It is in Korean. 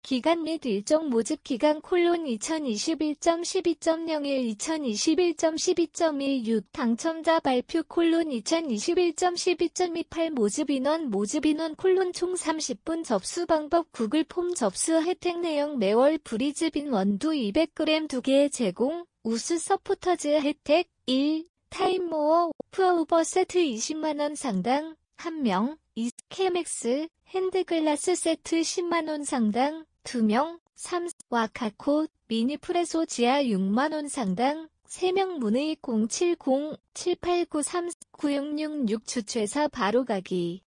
기간 및 일정 모집 기간 2021.12.12.01 2021.12.16 당첨자 발표 2021.12.28 모집 인원 총 30분 접수 방법 구글 폼 접수 혜택 내용 매월 브리즈빈 원두 200g 2개 제공 우수 서포터즈 혜택 1. 타임모어 오프어버 세트 20만원 상당 1명 2. 케맥스 핸드글라스 세트 10만원 상당 2명 3. 와카코 미니프레소 지하 6만원 상당 3명 문의 070-7893-9666 주최사 바로가기